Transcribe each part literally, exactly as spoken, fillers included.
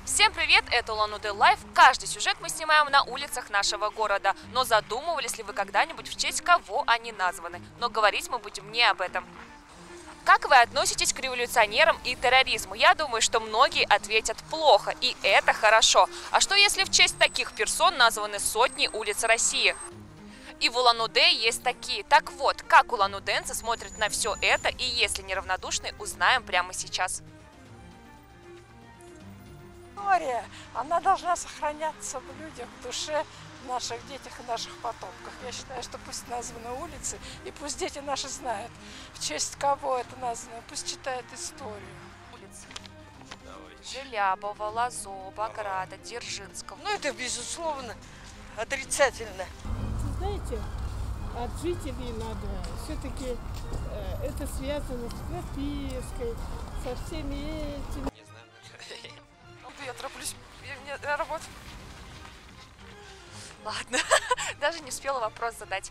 Всем привет, это Улан-Удэ Лайф. Каждый сюжет мы снимаем на улицах нашего города. Но задумывались ли вы когда-нибудь, в честь кого они названы? Но говорить мы будем не об этом. Как вы относитесь к революционерам и терроризму? Я думаю, что многие ответят плохо, и это хорошо. А что если в честь таких персон названы сотни улиц России? И в Улан-Удэ есть такие. Так вот, как улан-удэнцы смотрят на все это, и если неравнодушны, узнаем прямо сейчас. История, она должна сохраняться в людях, в душе, в наших детях и наших потомках. Я считаю, что пусть названы улицы, и пусть дети наши знают, в честь кого это названо, пусть читают историю. Улицы. Желябова, Лозо, Баграта, Дзержинского. Ну, это, безусловно, отрицательно. Знаете, от жителей надо все-таки, э, это связано с пропиской, со всеми этими. Не знаю. Я тороплюсь, я, я работу. Ладно, даже не успела вопрос задать.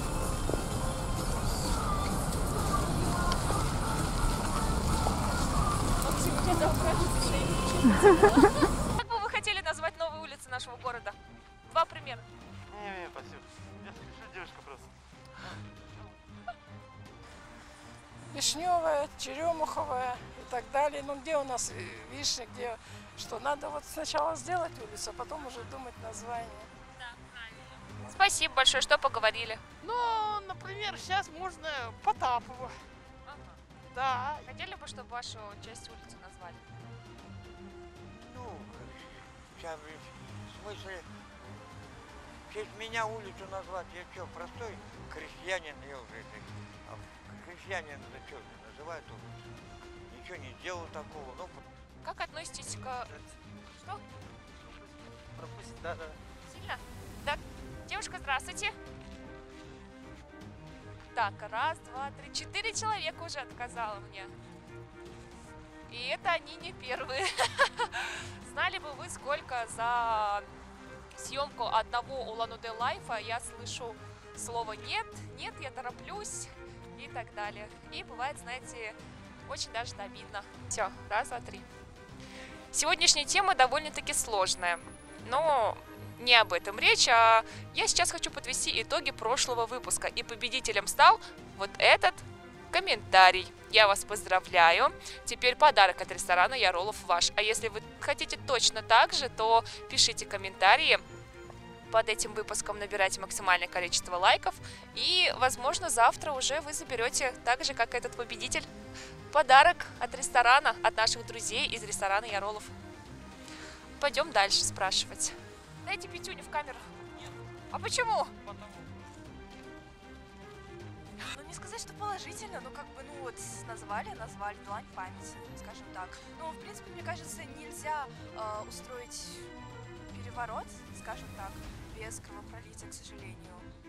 Как бы вы хотели назвать новые улицы нашего города? Два примера. Не-не, спасибо. Я слышу, девушка просто. Вишневая, Черемуховая и так далее. Ну, где у нас вишня, где что? Надо вот сначала сделать улицу, а потом уже думать название. Спасибо большое, что поговорили. Ну, например, сейчас можно Потапова. Ага. Да. Хотели бы, чтобы вашу часть улицы назвали? Ну, сейчас, в смысле, в честь меня улицу назвать, я что, простой крестьянин, я уже это, а крестьянин, это что, называют улицу? Ничего не сделал такого, ну... Как относитесь к... Что? Пропустить, да-да. Сильно? Так, девушка, здравствуйте. Так, раз, два, три, четыре человека уже отказало мне. И это они не первые. Знали бы вы, сколько за съемку одного Улан-Удэ Лайфа я слышу слово «нет», «нет, я тороплюсь» и так далее. И бывает, знаете, очень даже обидно. Все, раз, два, три. Сегодняшняя тема довольно-таки сложная, но не об этом речь, а я сейчас хочу подвести итоги прошлого выпуска. И победителем стал вот этот комментарий. Я вас поздравляю. Теперь подарок от ресторана Яролов ваш. А если вы хотите точно так же, то пишите комментарии. Под этим выпуском набирайте максимальное количество лайков. И, возможно, завтра уже вы заберете, так же, как этот победитель, подарок от ресторана, от наших друзей из ресторана Яролов. Пойдем дальше спрашивать. Дайте пятюню в камеру. Нет. А почему? Потому. Ну, не сказать, что положительно, но как бы, ну вот, назвали, назвали, длань памяти, скажем так. Ну, в принципе, мне кажется, нельзя э, устроить переворот, скажем так, без кровопролития, к сожалению.